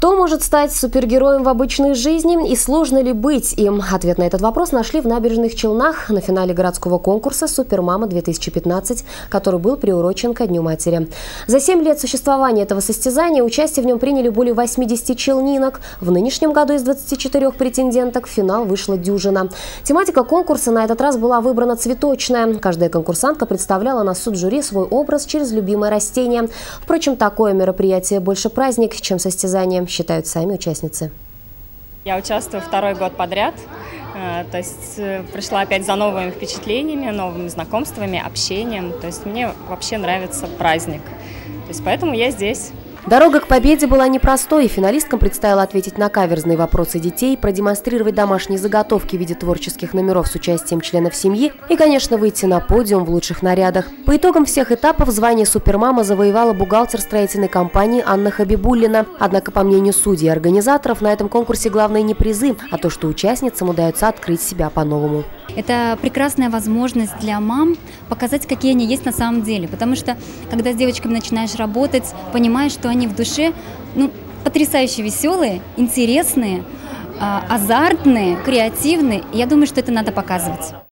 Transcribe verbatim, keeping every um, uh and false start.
Кто может стать супергероем в обычной жизни и сложно ли быть им? Ответ на этот вопрос нашли в Набережных Челнах на финале городского конкурса «Супермама-две тысячи пятнадцать», который был приурочен ко Дню матери. За семь лет существования этого состязания участие в нем приняли более восьмидесяти челнинок. В нынешнем году из двадцати четырёх претенденток в финал вышла дюжина. Тематика конкурса на этот раз была выбрана цветочная. Каждая конкурсантка представляла на суд жюри свой образ через любимое растение. Впрочем, такое мероприятие больше праздник, чем состязание, считают сами участницы. Я участвую второй год подряд, то есть пришла опять за новыми впечатлениями, новыми знакомствами, общением. То есть мне вообще нравится праздник, то есть поэтому я здесь. Дорога к победе была непростой, и финалисткам предстояло ответить на каверзные вопросы детей, продемонстрировать домашние заготовки в виде творческих номеров с участием членов семьи и, конечно, выйти на подиум в лучших нарядах. По итогам всех этапов звание «Супермама» завоевала бухгалтер строительной компании Анна Хабибуллина. Однако, по мнению судей и организаторов, на этом конкурсе главное не призы, а то, что участницам удается открыть себя по-новому. Это прекрасная возможность для мам показать, какие они есть на самом деле. Потому что, когда с девочками начинаешь работать, понимаешь, что они в душе ну, потрясающе веселые, интересные, азартные, креативные. И я думаю, что это надо показывать.